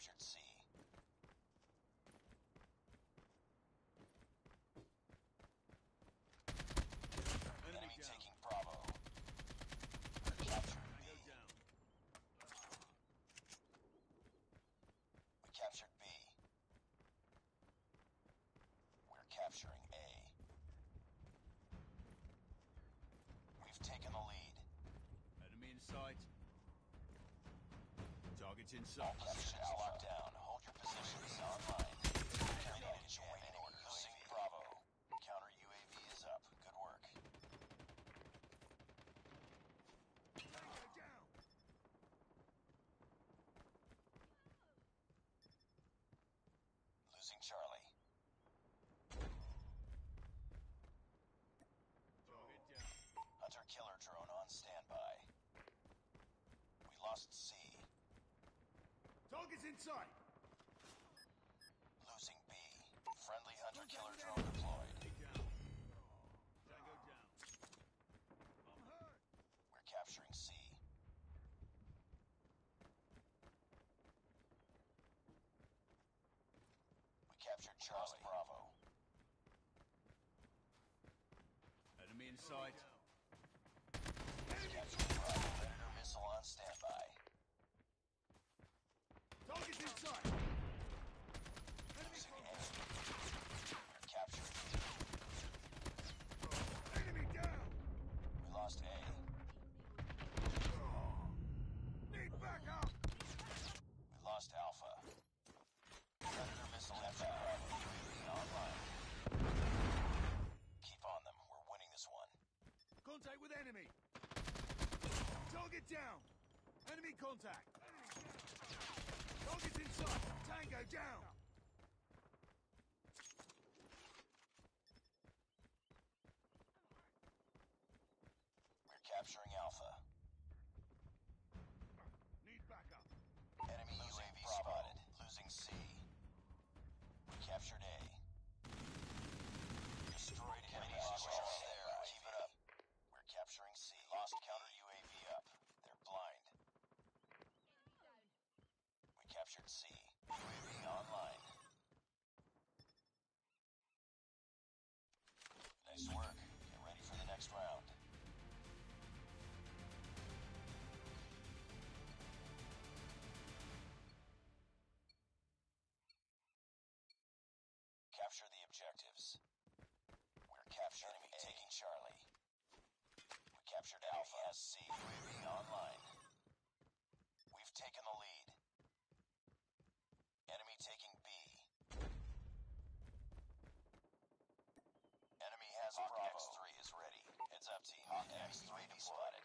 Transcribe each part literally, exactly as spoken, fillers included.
captured C. Enemy, Enemy down. taking Bravo. We captured B. Tango down. We captured B. We're capturing A. We've taken the lead. Enemy in sight. Target's in All sight. positions locked down. Hold your positions online. Counter is awaiting orders. Losing Bravo. Counter U A V is up. Good work. Tango down. Losing Charlie. Target down. Hunter killer drone on standby. We lost C. Target's in sight. Losing B. Friendly hunter killer drone deployed. Tango down. Tango down. I'm hurt. We're capturing C. We captured Charlie. Bravo. Enemy in sight. Captured Bravo. Predator missile on standby. Target's in sight. Losing A. We're capturing B. Enemy down. We lost A. Need backup. We lost Alpha. Predator missile captured Bravo. U A V online. Keep on them. We're winning this one. Contact with enemy. Target down. Enemy contact. Target's in sight. Tango down. We're capturing Alpha. Need backup. Enemy U A V spotted. Losing C. We captured A. Destroyed enemy structure there. Keep it up. We're capturing C. Lost counter U A V up. They're blind. We captured C. U A V online. Nice work. Get ready for the next round. Capture the objectives. We're capturing enemy taking Charlie. We captured Alpha as C. U A V online. We've taken the lead. Enemy taking B. Enemy has Hawk Bravo. X three is ready. Heads up, team. Hawk X three spotted.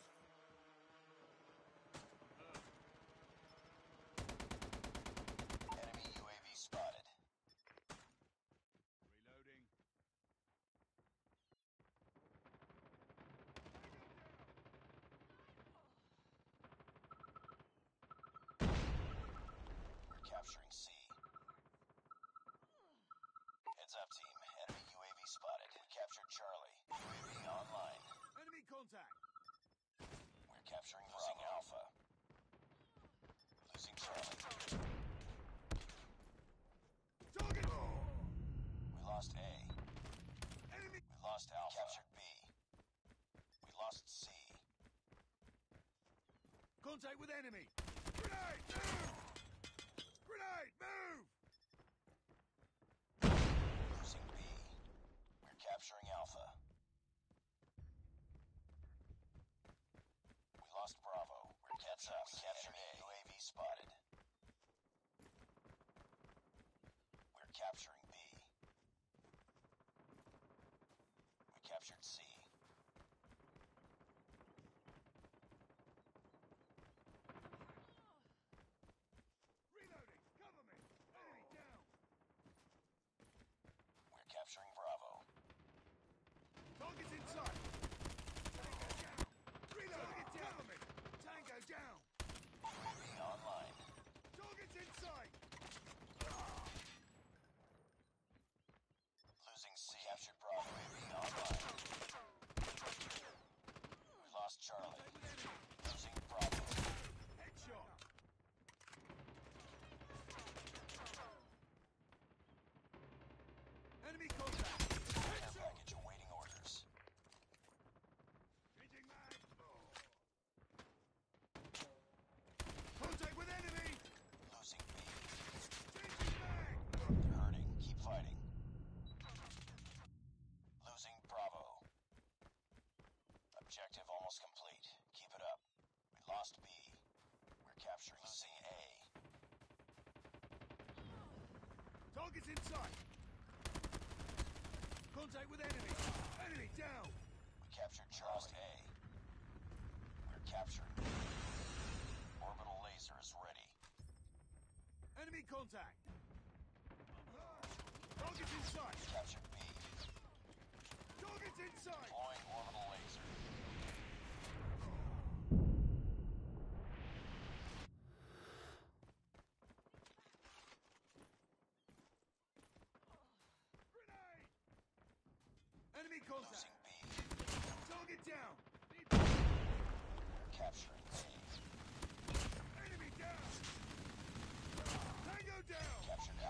Enemy U A V spotted. Reloading. We're capturing C. Heads up, team. Enemy U A V spotted. We captured Charlie. U A V online. Enemy contact. We're capturing Losing Alpha. Losing Charlie. Target. We lost A. Enemy. We lost Alpha. Captured B. We lost C. Contact with enemy. Grenade. Move. Grenade. Move. Losing B. We're capturing Alpha. We lost Bravo. We're catch up. We captured A. U A V spotted. We're capturing B. We captured C. Target's in sight. Contact with enemy. Enemy down. We captured Charlie A. We're capturing B. Orbital laser is ready. Enemy contact. Target's in sight. Captured B. Target's in sight. Deploying orbital laser. Grenade! Enemy contact. Losing B. Target down. We're capturing A. Enemy down. Tango down. Captured